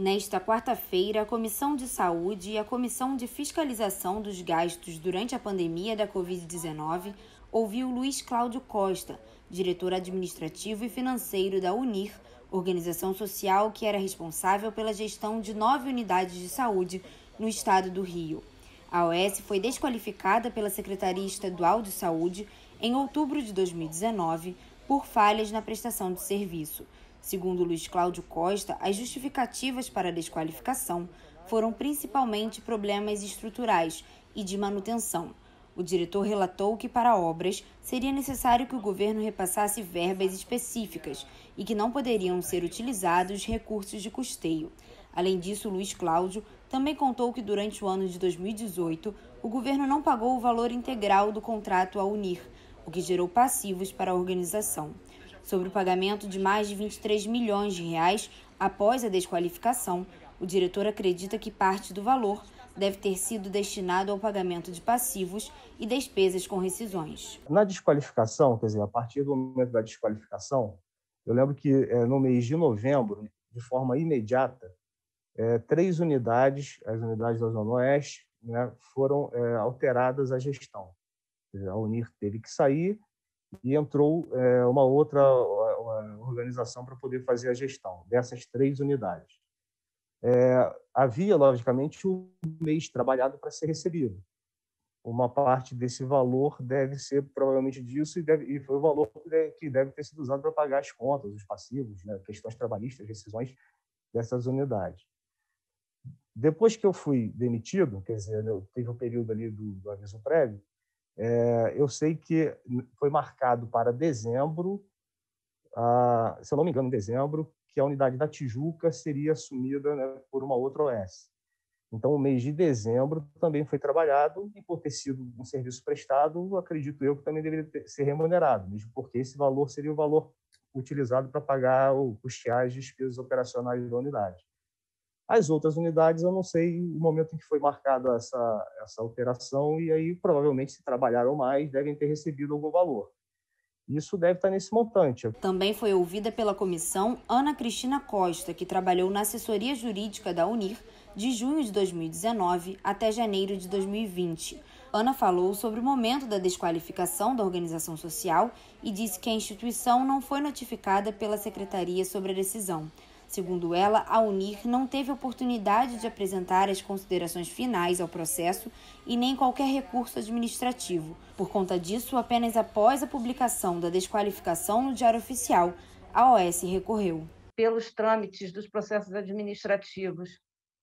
Nesta quarta-feira, a Comissão de Saúde e a Comissão de Fiscalização dos Gastos durante a pandemia da Covid-19 ouviu Luiz Cláudio Costa, diretor administrativo e financeiro da UNIR, organização social que era responsável pela gestão de 9 unidades de saúde no estado do Rio. A OS foi desqualificada pela Secretaria Estadual de Saúde em outubro de 2019 por falhas na prestação de serviço. Segundo Luiz Cláudio Costa, as justificativas para a desqualificação foram principalmente problemas estruturais e de manutenção. O diretor relatou que para obras seria necessário que o governo repassasse verbas específicas e que não poderiam ser utilizados recursos de custeio. Além disso, Luiz Cláudio também contou que durante o ano de 2018, o governo não pagou o valor integral do contrato à UNIR, o que gerou passivos para a organização. Sobre o pagamento de mais de 23 milhões de reais após a desqualificação, o diretor acredita que parte do valor deve ter sido destinado ao pagamento de passivos e despesas com rescisões. Na desqualificação, quer dizer, a partir do momento da desqualificação, eu lembro que no mês de novembro, de forma imediata, 3 unidades, as unidades da Zona Oeste, né, foram alteradas a gestão. A UNIR teve que sair e entrou uma outra organização para poder fazer a gestão dessas 3 unidades. Havia, logicamente, um mês trabalhado para ser recebido. Uma parte desse valor deve ser provavelmente disso e foi o valor que deve ter sido usado para pagar as contas, os passivos, né, questões trabalhistas, rescisões dessas unidades. Depois que eu fui demitido, quer dizer, eu teve um período ali do aviso prévio, eu sei que foi marcado para dezembro, se eu não me engano, em dezembro, que a unidade da Tijuca seria assumida, né, por uma outra OS. Então, o mês de dezembro também foi trabalhado e, por ter sido um serviço prestado, acredito eu que também deveria ser remunerado, mesmo porque esse valor seria o valor utilizado para pagar ou custear as despesas operacionais da unidade. As outras unidades, eu não sei o momento em que foi marcada essa alteração e aí, provavelmente, se trabalharam mais, devem ter recebido algum valor. Isso deve estar nesse montante. Também foi ouvida pela comissão Ana Cristina Costa, que trabalhou na assessoria jurídica da UNIR de junho de 2019 até janeiro de 2020. Ana falou sobre o momento da desqualificação da organização social e disse que a instituição não foi notificada pela secretaria sobre a decisão. Segundo ela, a UNIR não teve oportunidade de apresentar as considerações finais ao processo e nem qualquer recurso administrativo. Por conta disso, apenas após a publicação da desqualificação no Diário Oficial, a OS recorreu. Pelos trâmites dos processos administrativos,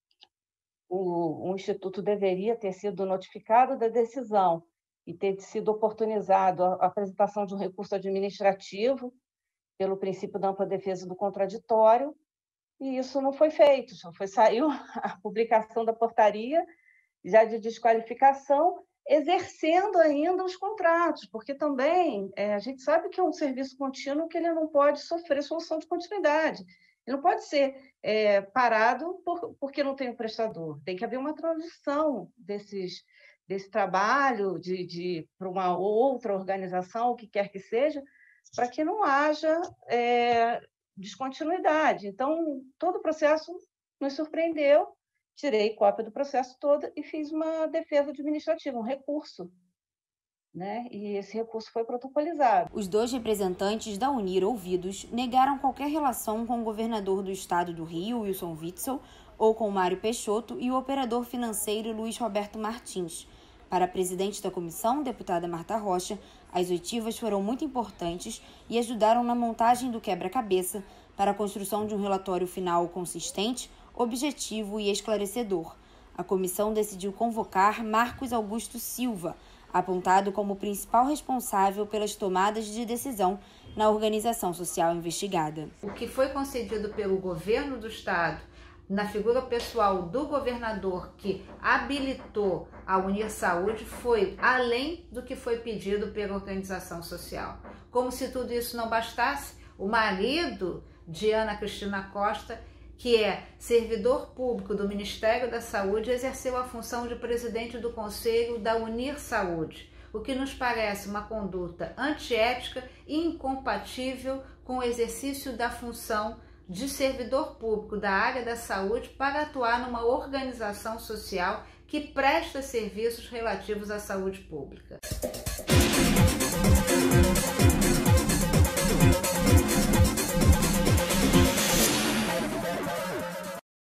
o Instituto deveria ter sido notificado da decisão e ter sido oportunizado a apresentação de um recurso administrativo pelo princípio da ampla defesa do contraditório, e isso não foi feito. Saiu a publicação da portaria já de desqualificação, exercendo ainda os contratos, porque também a gente sabe que é um serviço contínuo que ele não pode sofrer solução de continuidade. Ele não pode ser parado porque não tem um prestador. Tem que haver uma transição desse trabalho para uma outra organização, o que quer que seja, para que não haja descontinuidade. Então, todo o processo nos surpreendeu, tirei cópia do processo todo e fiz uma defesa administrativa, um recurso, né? E esse recurso foi protocolizado. Os 2 representantes da UNIR ouvidos negaram qualquer relação com o governador do estado do Rio, Wilson Witzel, ou com Mário Peixoto e o operador financeiro Luiz Roberto Martins. Para a presidente da comissão, deputada Marta Rocha, as oitivas foram muito importantes e ajudaram na montagem do quebra-cabeça para a construção de um relatório final consistente, objetivo e esclarecedor. A comissão decidiu convocar Marcos Augusto Silva, apontado como principal responsável pelas tomadas de decisão na organização social investigada. O que foi concedido pelo governo do estado, na figura pessoal do governador que habilitou a Unir Saúde, foi além do que foi pedido pela organização social. Como se tudo isso não bastasse, o marido de Ana Cristina Costa, que é servidor público do Ministério da Saúde, exerceu a função de presidente do Conselho da Unir Saúde, o que nos parece uma conduta antiética e incompatível com o exercício da função de servidor público da área da saúde para atuar numa organização social que presta serviços relativos à saúde pública.